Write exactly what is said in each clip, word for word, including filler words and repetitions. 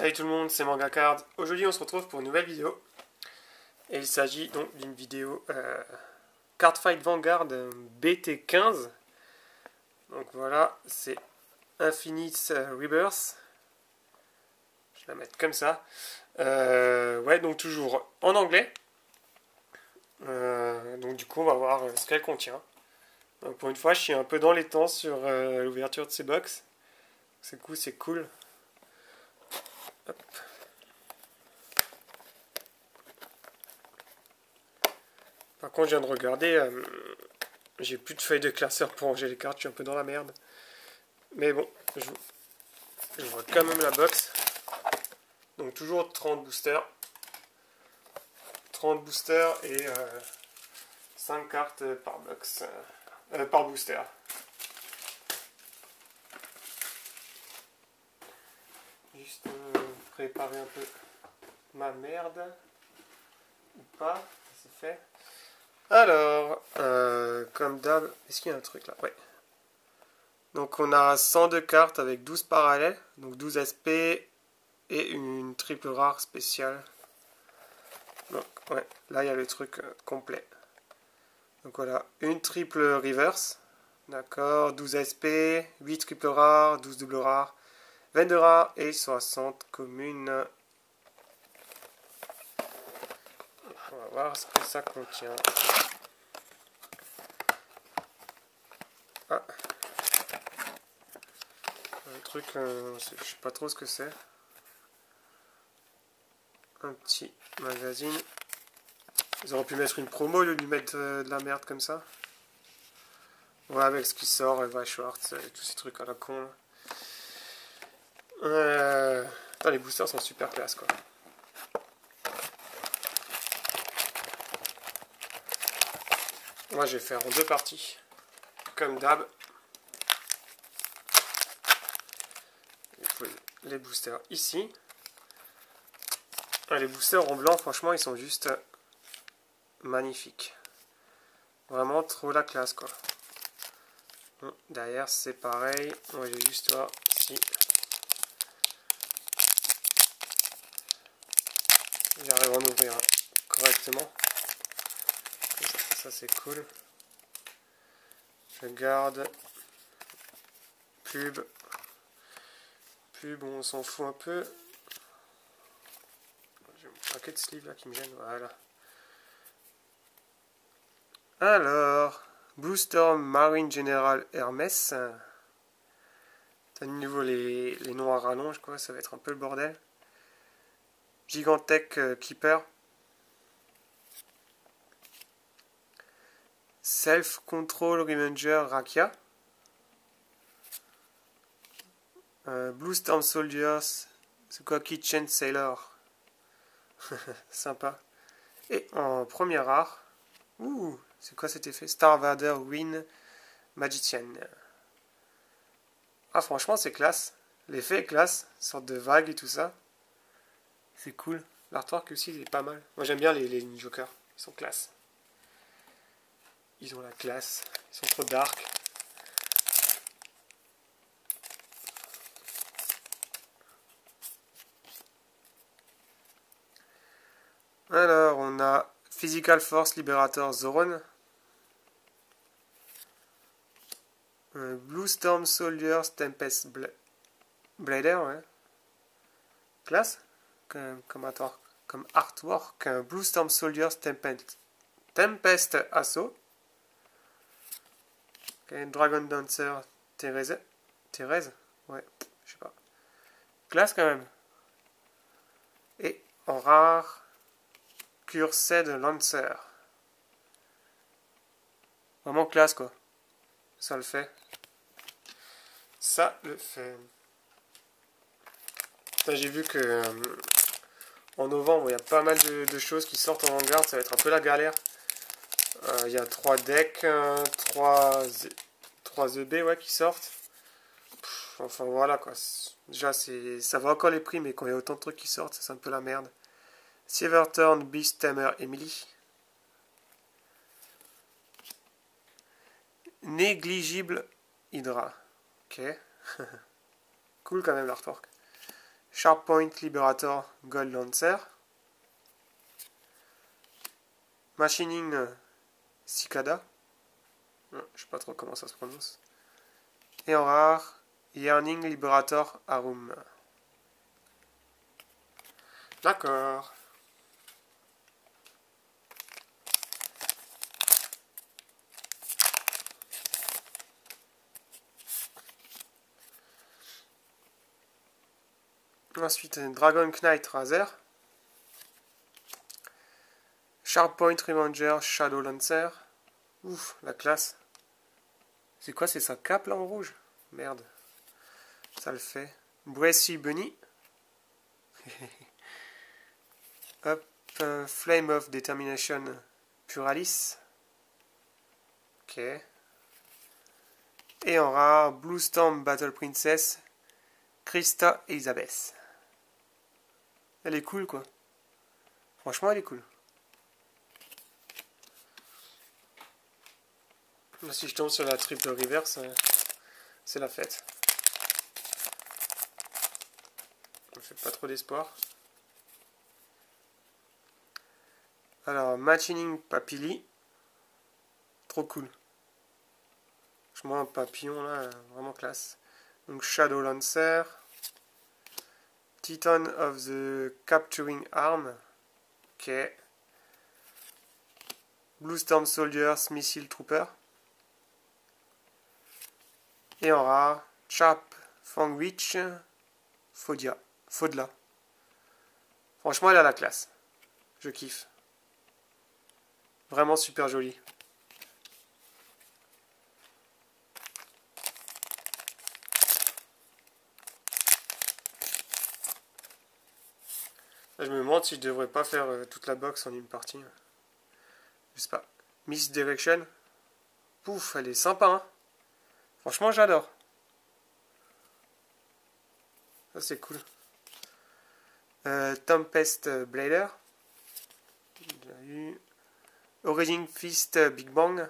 Salut tout le monde, c'est Mangacard. Aujourd'hui on se retrouve pour une nouvelle vidéo. Et il s'agit donc d'une vidéo euh, Cardfight Vanguard B T quinze. Donc voilà, c'est Infinite Rebirth. Je vais la mettre comme ça. Euh, ouais, donc toujours en anglais. Euh, donc du coup on va voir ce qu'elle contient. Donc pour une fois je suis un peu dans les temps sur euh, l'ouverture de ces box. C'est cool, c'est cool. Hop. Par contre, je viens de regarder, euh, j'ai plus de feuilles de classeur pour ranger les cartes, je suis un peu dans la merde. Mais bon, je, je vois quand même la box. Donc toujours trente boosters. trente boosters et euh, cinq cartes par box, euh, par booster. Juste euh, préparer un peu ma merde. Ou pas, c'est fait. Alors, euh, comme d'hab, est-ce qu'il y a un truc là? Ouais. Donc on a cent deux cartes avec douze parallèles, donc douze S P et une triple rare spéciale. Donc ouais, là il y a le truc euh, complet. Donc voilà, une triple reverse, d'accord, douze S P, huit triple rares, douze double rares, vingt-deux rares et soixante communes. On va voir ce que ça contient. Ah. Un truc, euh, je sais pas trop ce que c'est. Un petit magazine. Ils auraient pu mettre une promo au lieu de lui mettre euh, de la merde comme ça. Ouais, avec ce qui sort, Eva Schwartz, et tous ces trucs à la con. Euh... Putain, les boosters sont super classe quoi. Moi, je vais faire en deux parties. Comme d'hab. Les boosters ici. Les boosters en blanc, franchement, ils sont juste magnifiques. Vraiment trop la classe, quoi. Bon, derrière, c'est pareil. Moi, j'ai juste voir si j'arrive à en ouvrir correctement. Ça, ça c'est cool. Je garde. Pub. Pub, on s'en fout un peu. J'ai un paquet de sleeves là qui me gêne. Voilà. Alors, Blue Storm Marine General Hermès. T'as de nouveau les, les noms à rallonge, quoi. Ça va être un peu le bordel. Gigantech euh, Keeper. Self Control Revenger Rakia. Euh, Blue Storm Soldiers. C'est quoi? Kitchen Sailor. Sympa. Et en première rare. Ouh, c'est quoi cet effet? Star Vader Win Magician. Ah, franchement, c'est classe. L'effet est classe. Sorte de vague et tout ça. C'est cool. L'artwork aussi, il est pas mal. Moi, j'aime bien les, les Jokers. Ils sont classe. Ils ont la classe. Ils sont trop dark. Alors, on a Physical Force Liberator Zoran. Euh, Blue Storm Soldiers Tempest Bla Blader, ouais. Classe. Comme, comme, artwork, comme artwork. Un Blue Storm Soldiers Tempest, Tempest Assault. Okay, Dragon Dancer Thérèse. Thérèse, ouais, je sais pas. Classe quand même. Et en rare, Cursed Lancer. Vraiment classe quoi. Ça le fait. Ça le fait. J'ai vu que euh, en novembre, il y a pas mal de, de choses qui sortent en Vanguard. Ça va être un peu la galère. Euh, il y a trois decks, euh, trois E B ouais, qui sortent. Pff, enfin voilà quoi. Déjà, ça va encore les prix, mais quand il y a autant de trucs qui sortent, c'est un peu la merde. Silverturn Beast Tamer Emily. Négligible Hydra. Ok. Cool quand même l'artwork. Sharp Point Liberator Gold Lancer. Machining Cicada. Je sais pas trop comment ça se prononce. Et en rare, Yearning Liberator Arum. D'accord. Ensuite, Dragon Knight Razer. Sharp Point Revenger Shadow Lancer. Ouf, la classe. C'est quoi, c'est sa cape là en rouge? Merde. Ça le fait. Bracy Bunny. Hop. Uh, Flame of Determination Puralis. Ok. Et en rare, Blue Storm Battle Princess Krista Elizabeth. Elle est cool quoi. Franchement elle est cool. Là, si je tombe sur la triple reverse, c'est la fête. On fait pas trop d'espoir. Alors, Machining Papilli. Trop cool. Franchement, un papillon là, vraiment classe. Donc, Shadow Lancer. Titan of the Capturing Arm. Ok. Blue Storm Soldiers Missile Trooper. Et en rare, Sharp Fang Witch Fodia. Fodla. Franchement, elle a la classe. Je kiffe. Vraiment super jolie. Là, je me demande si je devrais pas faire euh, toute la box en une partie. Je sais pas. Miss Direction. Pouf, elle est sympa, hein. Franchement, j'adore. Ça, c'est cool. Euh, Tempest Blader. Déjà eu. Origin Fist Big Bang.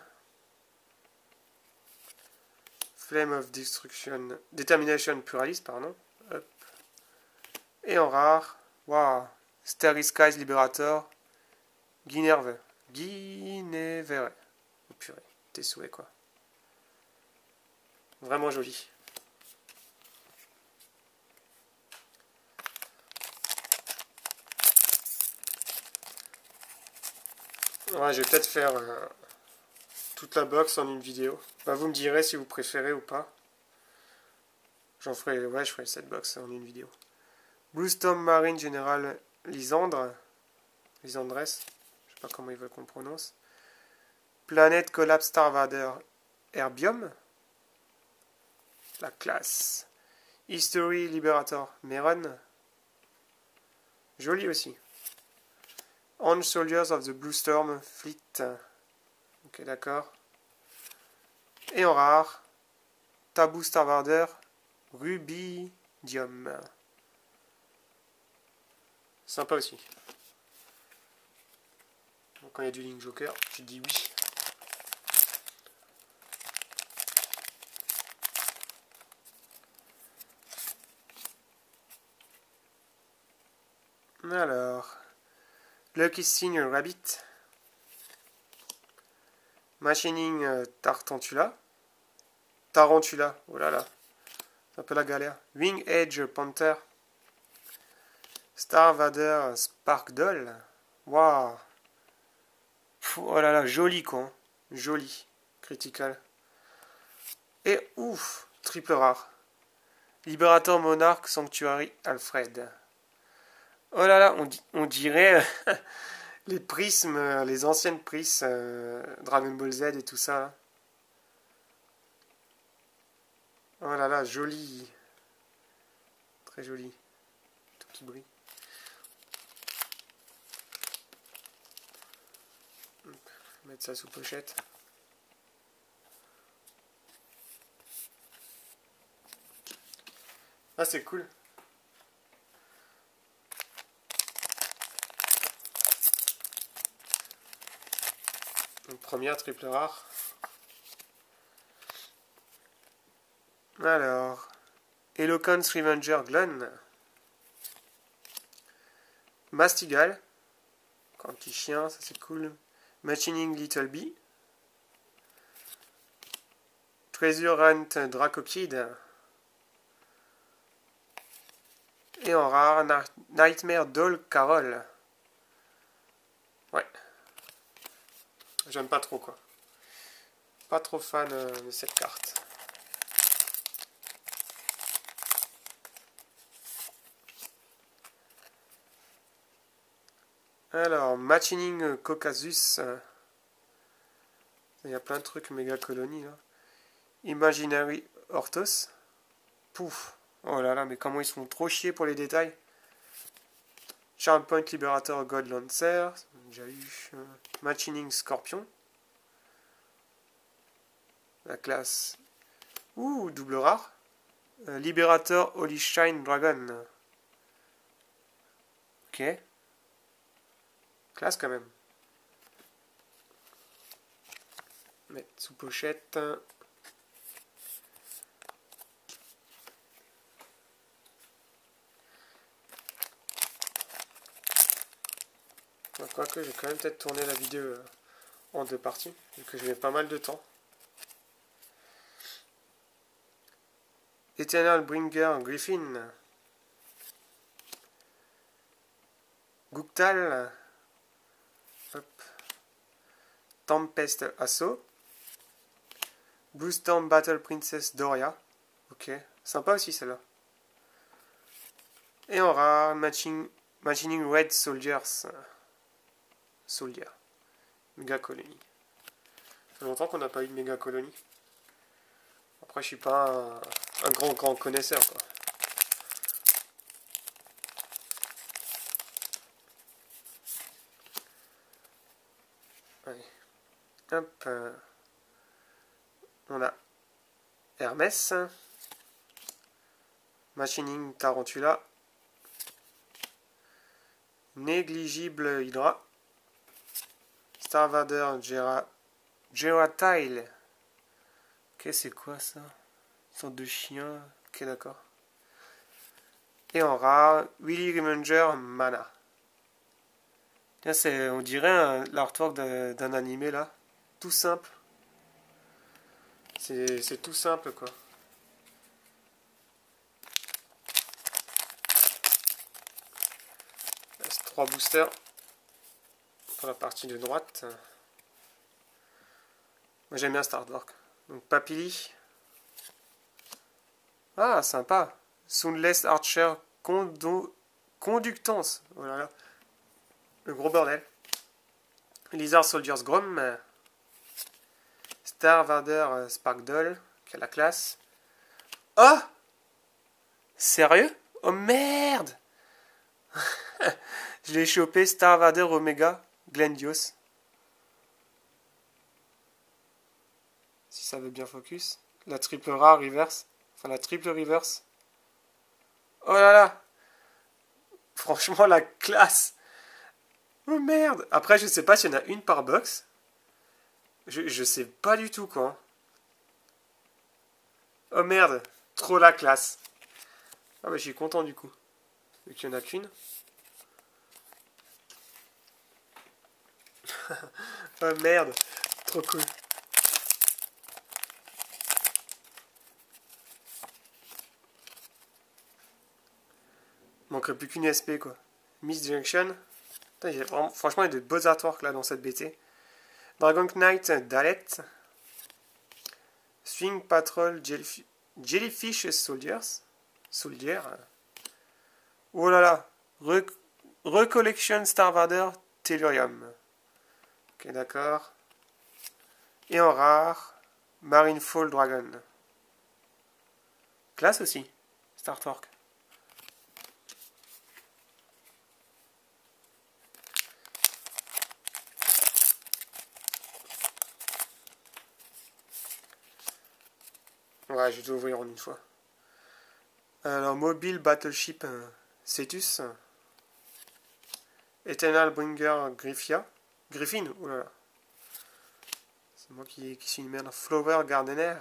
Flame of Destruction. Determination Puralis, pardon. Hop. Et en rare. Waouh. Starry Skies Liberator. Guinerve. Guinevere. Oh purée. Tes souhaits, quoi. Vraiment joli. Ouais, je vais peut-être faire euh, toute la box en une vidéo. Bah, vous me direz si vous préférez ou pas. J'en ferai, ouais, je ferai cette box en une vidéo. Blue Storm Marine General Lysandre. Lysandres. Je sais pas comment ils veulent qu'on prononce. Planète Collapse Starvader Herbium. La classe. History Liberator Meron. Joli aussi. Orange Soldiers of the Blue Storm Fleet. Ok, d'accord. Et en rare, Taboo Starvader Rubidium. Sympa aussi. Donc, quand il y a du Link Joker, tu dis oui. Alors, Lucky Sign Rabbit. Machining euh, Tartantula. Tarantula, oh là là. C'est un peu la galère. Wing Edge Panther. Starvader Spark Doll. Waouh. Oh là là, joli quoi. Hein. Joli. Critical. Et ouf, triple rare. Liberator Monarch Sanctuary Alfred. Oh là là, on, on dirait les prismes, les anciennes prismes, euh, Dragon Ball Z et tout ça. Oh là là, joli. Très joli. Tout qui brille. Mettre ça sous pochette. Ah, c'est cool. Une première triple rare. Alors, Eloquence Revenger Glen. Mastigal. Encore un petit chien, ça c'est cool. Machining Little Bee. Treasure Hunt Dracokid. Et en rare, Nightmare Doll Carol. Ouais. J'aime pas trop quoi. Pas trop fan de cette carte. Alors, Machining Caucasus. Il y a plein de trucs méga colonies là. Imaginary Orthos. Pouf. Oh là là, mais comment ils sont trop chiés pour les détails. Charm Point Liberator God Lancer. Déjà eu. Euh, Machining Scorpion. La classe. Ouh, double rare. Euh, Liberator Holy Shine Dragon. Ok. Classe quand même. Mettre sous pochette. Quoique, je vais quand même peut-être tourner la vidéo en deux parties, vu que je mets pas mal de temps. Eternal Bringer Griffin. Guktal. Hop. Tempest Assault. Blue Storm Battle Princess Doria. Ok, sympa aussi celle-là. Et en rare, matching, Machining Red Soldiers. Soldier. Méga colonie. Ça fait longtemps qu'on n'a pas eu de méga colonie. Après, je suis pas un, un grand grand connaisseur quoi. Allez. Hop. Euh, on a Hermès. Machining Tarantula. Négligible Hydra. Starvader Gera... Geratile. Ok, c'est quoi ça? Une sorte de chien. Ok, d'accord. Et en rare, Willy Remanger Mana. Tiens, c'est, on dirait l'artwork d'un animé là. Tout simple. C'est tout simple quoi. Reste trois boosters pour la partie de droite. Moi j'aime bien cet artwork. Donc Papilly. Ah, sympa. Soundless Archer Condo... Conductance. Oh là là. Le gros bordel. Lizard Soldiers Grom. Starvader Sparkdoll, qui a la classe. Oh! Sérieux? Oh merde! Je l'ai chopé, Starvader Omega Glendios. Si ça veut bien focus. La triple rare reverse. Enfin, la triple reverse. Oh là là! Franchement, la classe! Oh merde! Après, je sais pas s'il y en a une par box. Je, je sais pas du tout quoi. Oh merde! Trop la classe! Ah bah je suis content du coup. Vu qu'il n'y en a qu'une. Oh merde! Trop cool! Manquerait plus qu'une S P quoi. Miss Junction. Putain, il y a vraiment, franchement, il y a de beaux artworks là dans cette B T. Dragon Knight Dalet. Swing Patrol Jellyf Jellyfish Soldiers. Soldier. Oh là là. Re Recollection Starvader Tellurium. Ok, d'accord. Et en rare, Marinefall Dragon. Classe aussi, cet artwork. Ouais, je vais tout ouvrir en une fois. Alors, Mobile Battleship euh, Cetus. Eternal Bringer Griffia. Griffin, oulala. C'est moi qui, qui suis une merde. Flower Gardener.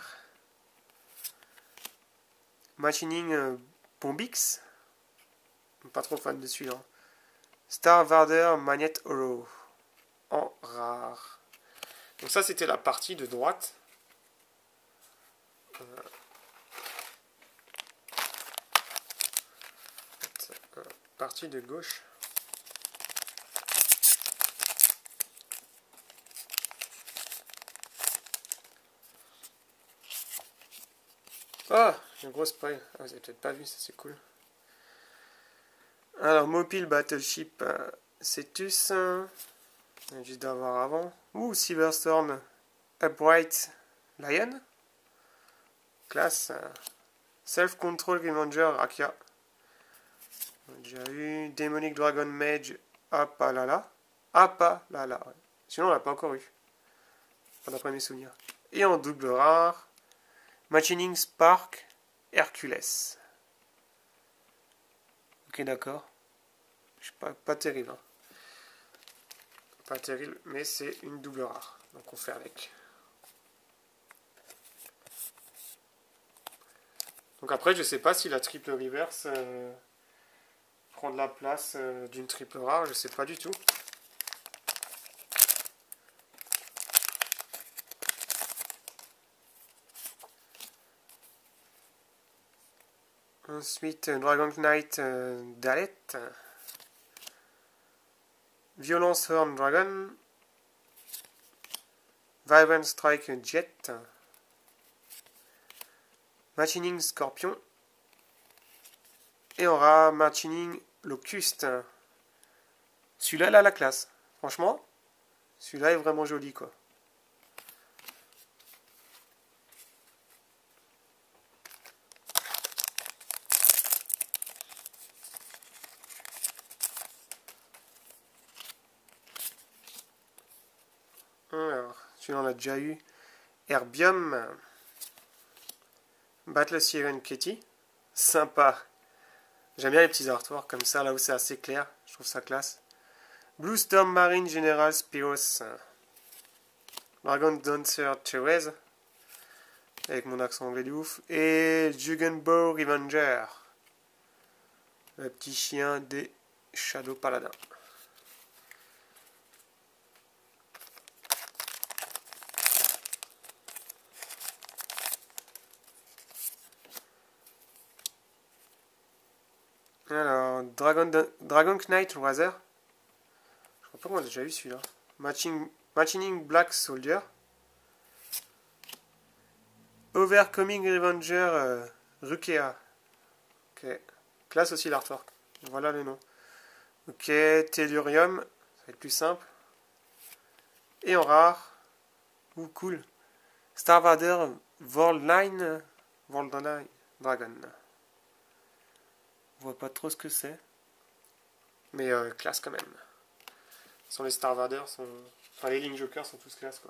Machining euh, Bombix. Pas trop fan de celui-là. Star Varder Magnet Holo en rare. Donc ça c'était la partie de droite. Euh, euh, partie de gauche. Ah, une grosse paille. Ah, vous avez peut-être pas vu, ça c'est cool. Alors, Mobile Battleship euh, Cetus. Euh, juste d'avoir avant. Ouh, Silverstorm Upright Lion. Classe. Euh, Self-Control Revenger Akia. On a déjà eu Demonic Dragon Mage Apalala. Apalala. Ouais. Sinon, on l'a pas encore eu. Pas d'après mes souvenirs. Et en double rare. Machining Spark Hercules. Ok, d'accord. Pas, pas terrible. Hein. Pas terrible, mais c'est une double rare. Donc on fait avec. Donc après, je sais pas si la triple reverse euh, prend de la place euh, d'une triple rare. Je sais pas du tout. Ensuite, Dragon Knight euh, Dalet. Violence Horn Dragon. Vibrant Strike Jet. Machining Scorpion. Et on aura Machining Locust. Celui-là, il a la classe. Franchement, celui-là est vraiment joli, quoi. Alors, celui-là, on a déjà eu. Herbium. Battle Siren Kitty. Sympa. J'aime bien les petits artworks comme ça, là où c'est assez clair. Je trouve ça classe. Blue Storm Marine General Spiros. Dragon Dancer Therese. Avec mon accent anglais de ouf. Et Jugenbow Revenger. Le petit chien des Shadow Paladins. Alors, Dragon, Dragon Knight Razer. Je crois pas qu'on a déjà eu celui-là. Matching, Machining Black Soldier. Overcoming Revenger euh, Rukea. Ok. Classe aussi l'artwork. Voilà le nom. Ok, Tellurium. Ça va être plus simple. Et en rare. Ouh, cool. Starvader Worldline. Worldline Dragon. On voit pas trop ce que c'est. Mais euh, classe quand même. Sont les Starvaders sont. Enfin les Link Jokers sont tous classe quoi.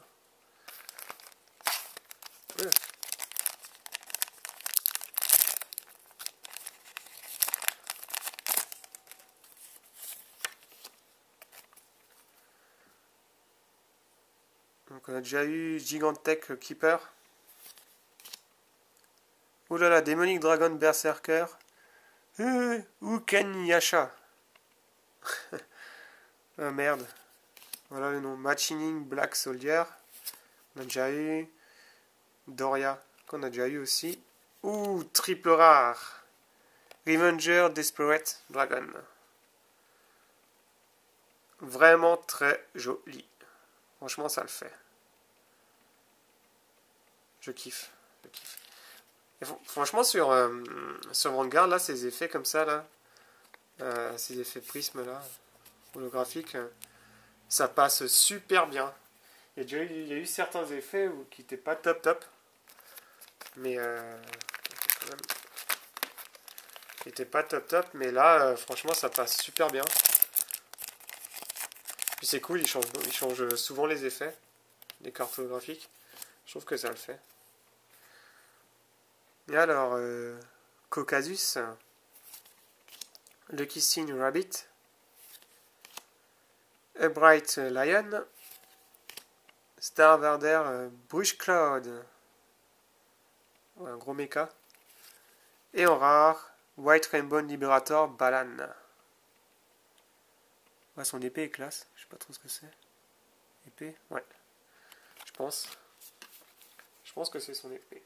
Ouais. Donc on a déjà eu Gigantech Keeper. Oh là là, Demonic Dragon Berserker. Euh, Uken Yasha. Ah merde. Voilà le nom. Machining Black Soldier. On a déjà eu. Doria. Qu'on a déjà eu aussi. Ouh, triple rare. Revenger Desperate Dragon. Vraiment très joli. Franchement, ça le fait. Je kiffe. Je kiffe. Et franchement, sur, euh, sur Vanguard, là, ces effets comme ça, là, euh, ces effets prisme, là, holographiques, euh, ça passe super bien. Il y a, déjà eu, il y a eu certains effets où, qui n'étaient pas top top, mais euh, quand même, qui n'étaient pas top top, mais là, euh, franchement, ça passe super bien. Puis c'est cool, ils changent, ils changent souvent les effets, les cartes holographiques. Je trouve que ça le fait. Et alors, euh, Caucasus, Lucky Sign Rabbit, A Bright Lion, Star Varder euh, Brush Cloud, ouais, un gros méca, et en rare, White Rainbow Liberator Balan. Ouais, son épée est classe. Je sais pas trop ce que c'est. Épée? Ouais. Je pense. Je pense que c'est son épée.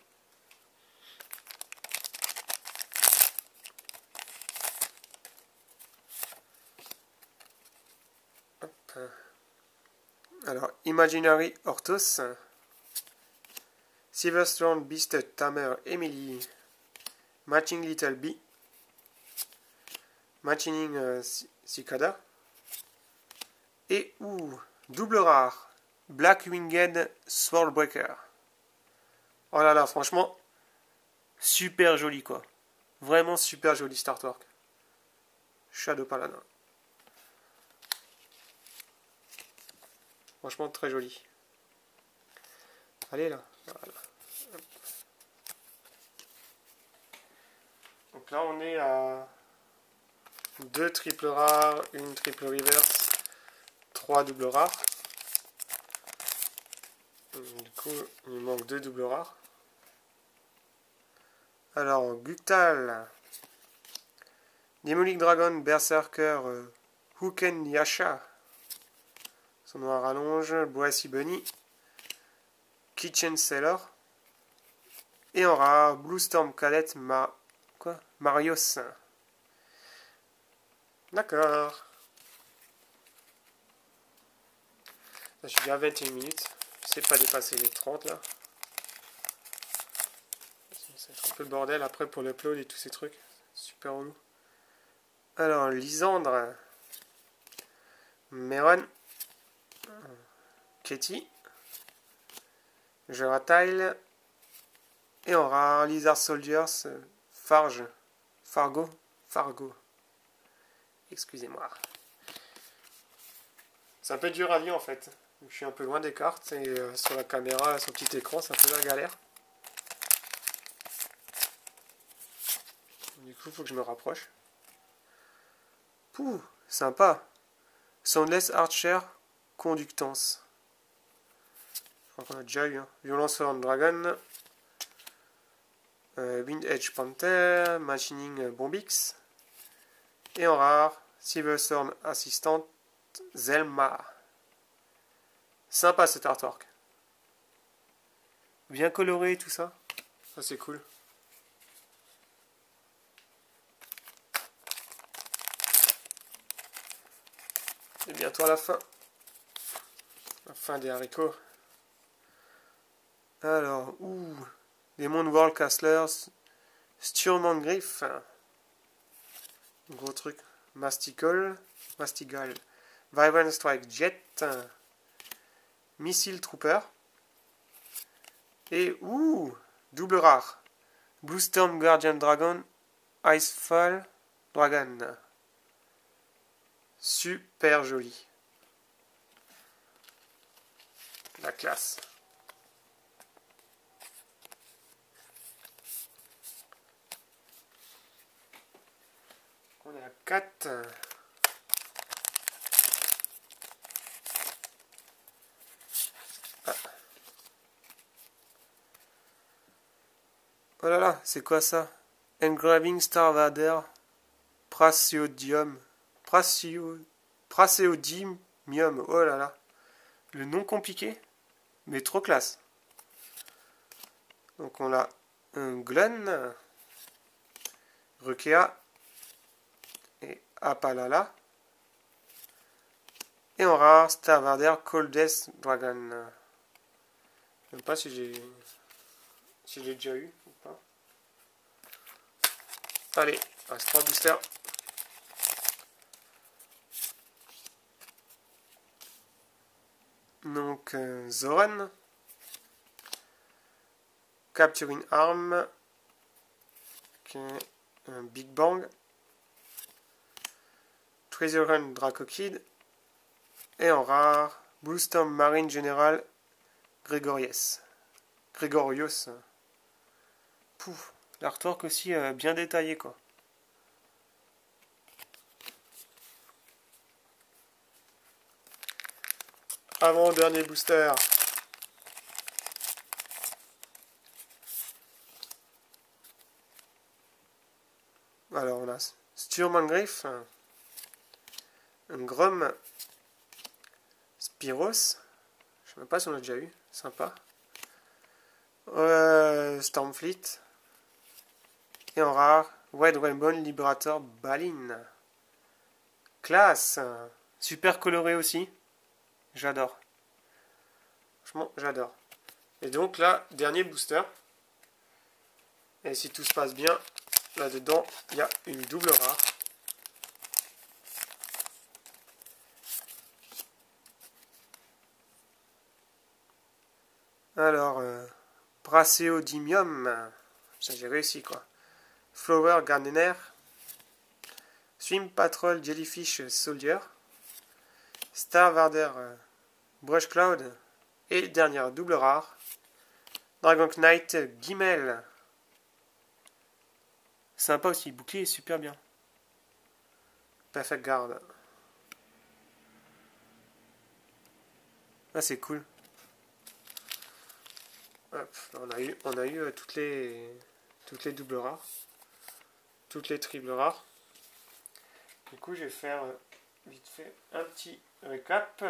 Hop. Alors, Imaginary Orthos. Silverstone Beasted Tamer Emily. Matching Little Bee. Matching euh, Cicada. Et ouh, double rare. Black Winged Swordbreaker. Oh là là, franchement, super joli quoi. Vraiment super joli cet artwork. Shadow Paladin. Franchement très joli. Allez là. Voilà. Donc là on est à deux triples rares, une triple reverse, trois doubles rares. Du coup il me manque deux doubles rares. Alors Guktal, Demonic Dragon, Berserker, euh, Huken Yasha, son nom à rallonge, Boissy Bunny, Kitchen Sailor, et en rare, Blue Storm Cadet, Ma... Quoi Marios. D'accord. Je suis à vingt et une minutes. Je sais pas dépasser les trente là. C'est un peu le bordel après pour l'upload et tous ces trucs. Super relou. Alors, Lysandre, Meron, Katie, Geratile, et en rare, Lizard Soldiers, Farge, Fargo, Fargo. Excusez-moi. C'est un peu dur à lire en fait. Je suis un peu loin des cartes et euh, sur la caméra, sur le petit écran, c'est un peu la galère. Du coup, il faut que je me rapproche. Pouh, sympa. Soundless Archer, Conductance. Je crois qu'on a déjà eu. Hein. Violence on Dragon. Euh, Wind Edge Panther. Machining Bombix. Et en rare, Silverthorn Assistant, Zelma. Sympa cet artwork. Bien coloré tout ça. Ça c'est cool. Et bientôt à la fin. La fin des haricots. Alors, ouh. Demon World Castlers. Sturman Griff. Gros truc. Mastical. Mastigal. Vibrant Strike Jet. Missile Trooper. Et ouh. Double rare. Blue Storm Guardian Dragon. Icefall Dragon. Super joli. La classe. On est à quatre. Ah. Oh là là, c'est quoi ça? Engraving Star Vader. Praseodium. Praseo... Praseodimium. Oh là là. Le nom compliqué, mais trop classe. Donc on a un Glen, Rukea et Apalala. Et en rare, Starvader Coldest Dragon. Je ne sais pas si j'ai si j'ai déjà eu ou pas. Allez, il reste trois boosters. Donc euh, Zoran, Capturing Arm, okay. un Big Bang, Treasure Hunt Draco Kid, et en rare, Blue Storm Marine General Gregorius. Gregorius. Pouf, l'artwork aussi euh, bien détaillé quoi. Avant dernier booster. Alors on a Sturman Griff, un Grom Spiros. Je sais même pas si on l'a déjà eu. Sympa. Euh, Stormfleet. Et en rare, Red Rainbow Liberator Balin. Classe. Super coloré aussi. J'adore. Franchement, j'adore. Et donc là, dernier booster. Et si tout se passe bien, là-dedans, il y a une double rare. Alors, euh, Brachyodium. Ça, j'ai réussi, quoi. Flower Gardener. Swim Patrol Jellyfish Soldier. Star Warder euh, Brush Cloud. Et dernière double rare. Dragon Knight Guimel. Sympa aussi, bouclier est super bien. Perfect Guard. Ah, c'est cool. Hop, on a eu, on a eu euh, toutes les toutes les doubles rares. Toutes les triples rares. Du coup, je vais faire euh, vite fait un petit récap.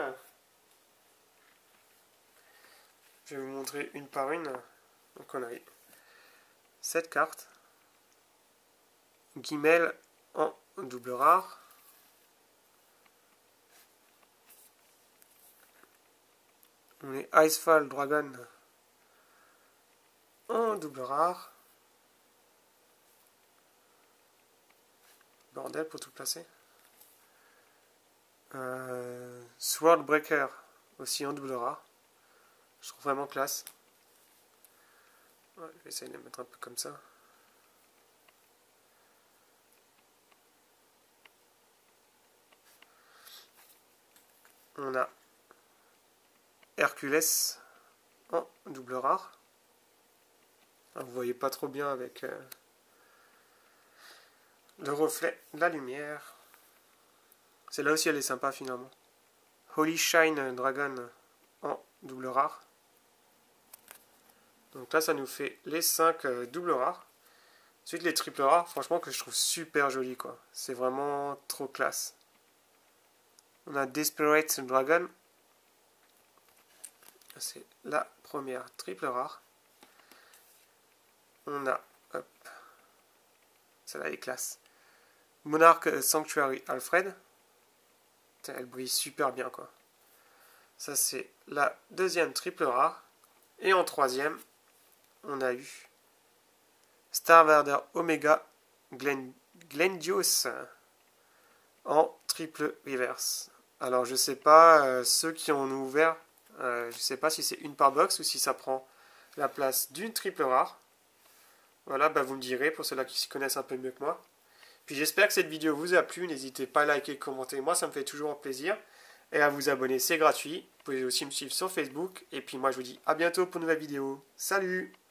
Je vais vous montrer une par une. Donc on a eu sept cartes. Guimel en double rare. On est Icefall Dragon en double rare. Bordel pour tout placer. Euh, Swordbreaker aussi en double rare. Je trouve vraiment classe. Ouais, je vais essayer de les mettre un peu comme ça. On a Hercules en double rare. Alors, vous voyez pas trop bien avec euh, le reflet de la lumière. Celle-là aussi elle est sympa finalement. Holy Shine Dragon en double rare. Donc là ça nous fait les cinq euh, doubles rares. Ensuite les triples rares, franchement que je trouve super joli quoi. C'est vraiment trop classe. On a Desperate Dragon. C'est la première triple rare. On a, hop, celle-là est classe. Monarch Sanctuary Alfred. Elle brille super bien quoi. Ça c'est la deuxième triple rare. Et en troisième, on a eu Star Warder Omega Glen, Glendios en triple reverse. Alors je sais pas, euh, ceux qui ont ouvert, euh, je sais pas si c'est une par box ou si ça prend la place d'une triple rare. Voilà, bah vous me direz pour ceux-là qui s'y connaissent un peu mieux que moi. Puis j'espère que cette vidéo vous a plu. N'hésitez pas à liker, commenter. Moi, ça me fait toujours plaisir. Et à vous abonner, c'est gratuit. Vous pouvez aussi me suivre sur Facebook. Et puis moi, je vous dis à bientôt pour une nouvelle vidéo. Salut!